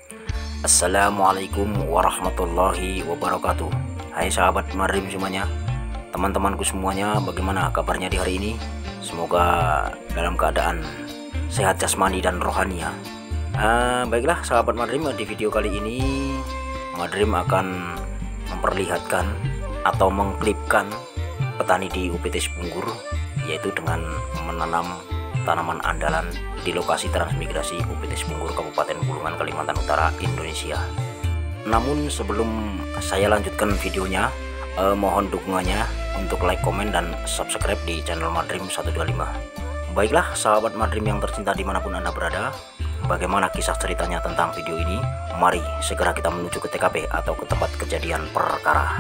Assalamualaikum warahmatullahi wabarakatuh. Hai sahabat Madrim semuanya, teman-temanku semuanya, bagaimana kabarnya di hari ini? Semoga dalam keadaan sehat jasmani dan rohani ya. Baiklah sahabat Madrim, di video kali ini Madrim akan memperlihatkan atau mengklipkan petani di UPT Sepunggur, yaitu dengan menanam tanaman andalan di lokasi transmigrasi UPT Sepunggur Kabupaten Bulungan, Kalimantan Utara, Indonesia. Namun sebelum saya lanjutkan videonya, mohon dukungannya untuk like, komen, dan subscribe di channel Madrim 125. Baiklah sahabat Madrim yang tercinta dimanapun Anda berada, bagaimana kisah ceritanya tentang video ini? Mari segera kita menuju ke TKP atau ke tempat kejadian perkara.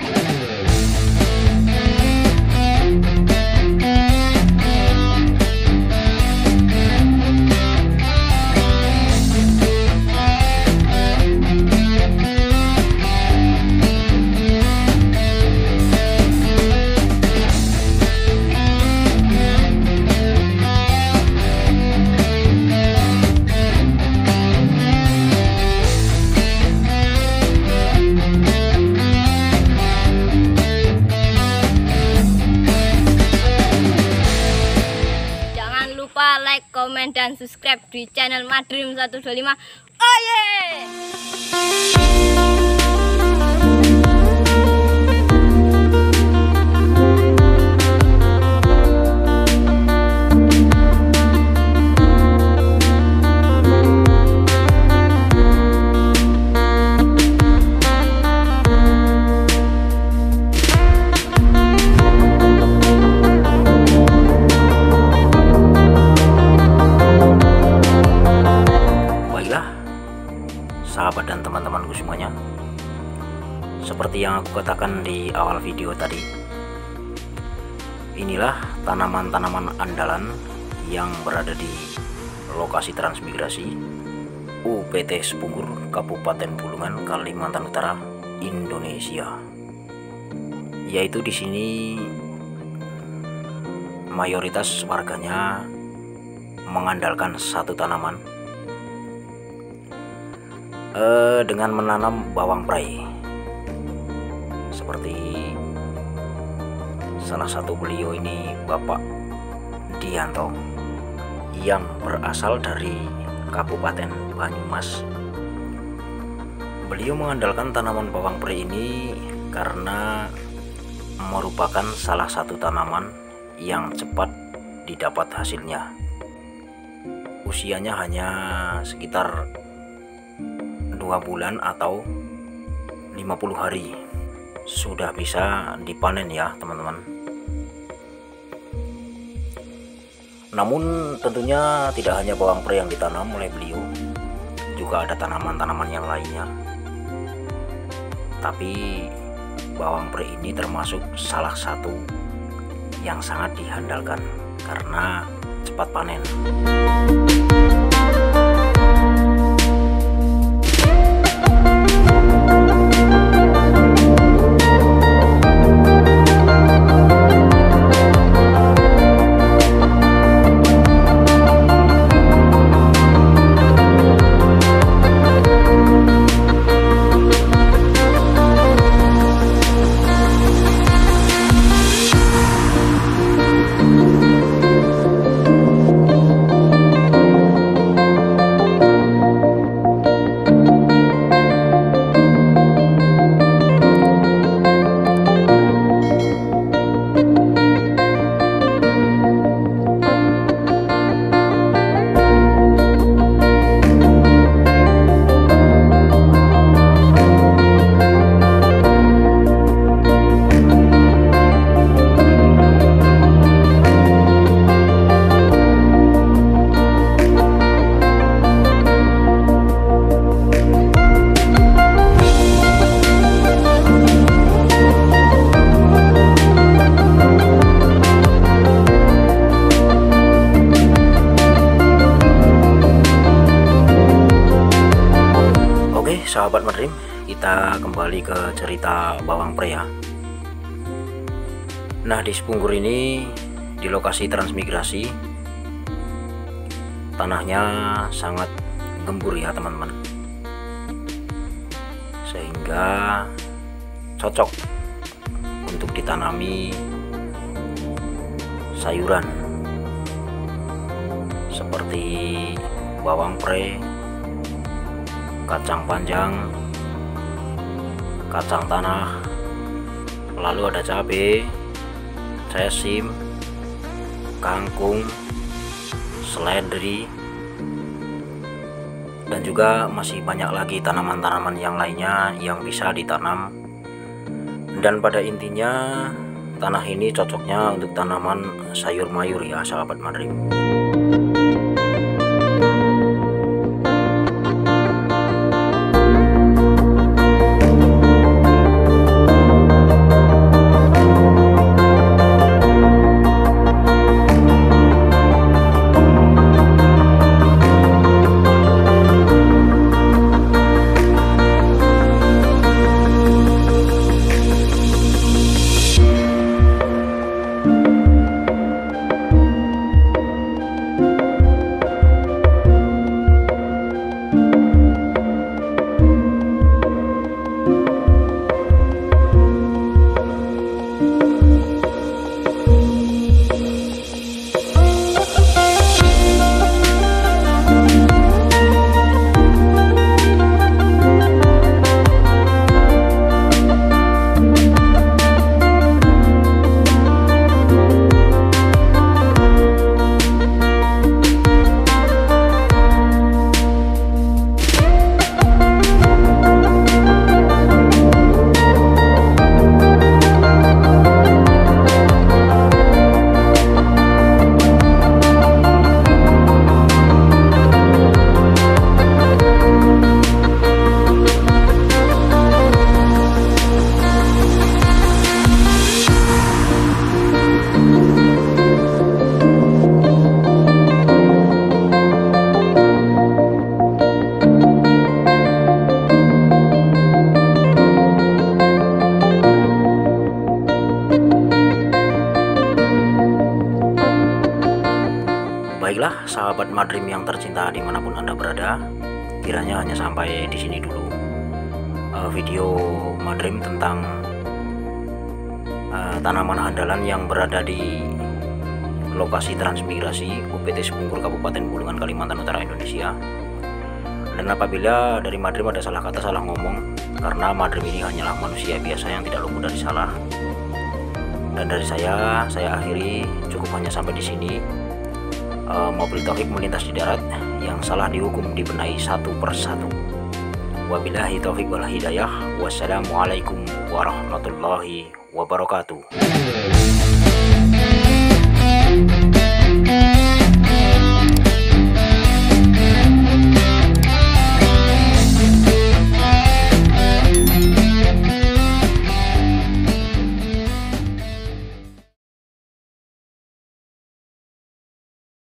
Like, komen, dan subscribe di channel Madrim 125. Oh yeah! Sahabat dan teman-temanku semuanya, seperti yang aku katakan di awal video tadi, inilah tanaman-tanaman andalan yang berada di lokasi transmigrasi UPT Sepunggur Kabupaten Bulungan, Kalimantan Utara, Indonesia. Yaitu di sini mayoritas warganya mengandalkan satu tanaman, dengan menanam bawang prai. Seperti salah satu beliau ini, Bapak Dianto, yang berasal dari Kabupaten Banyumas. Beliau mengandalkan tanaman bawang prai ini karena merupakan salah satu tanaman yang cepat didapat hasilnya. Usianya hanya sekitar 2 bulan atau 50 hari sudah bisa dipanen ya teman-teman. Namun tentunya tidak hanya bawang prai yang ditanam oleh beliau, juga ada tanaman-tanaman yang lainnya. Tapi bawang prai ini termasuk salah satu yang sangat diandalkan karena cepat panen. Sahabat Madrim, kita kembali ke cerita bawang prai ya. Nah, di Sepunggur ini, di lokasi transmigrasi, tanahnya sangat gembur ya teman-teman. sehingga cocok untuk ditanami sayuran seperti bawang pre, kacang panjang, kacang tanah, lalu ada cabai, sesim, kangkung, seledri, dan juga masih banyak lagi tanaman-tanaman yang lainnya yang bisa ditanam. Dan pada intinya tanah ini cocoknya untuk tanaman sayur mayur ya sahabat Madrim. Baiklah sahabat Madrim yang tercinta dimanapun Anda berada, kiranya hanya sampai di sini dulu video Madrim tentang tanaman andalan yang berada di lokasi transmigrasi UPT Sepungkur Kabupaten Bulungan, Kalimantan Utara, Indonesia. Dan apabila dari Madrim ada salah kata, salah ngomong, karena Madrim ini hanyalah manusia biasa yang tidak luput dari salah. Dan dari saya akhiri, cukup hanya sampai di sini. Mobil taufik melintas di darat, yang salah dihukum dibenahi satu persatu. Wabillahi taufik wal hidayah. Wassalamualaikum warahmatullahi wabarakatuh.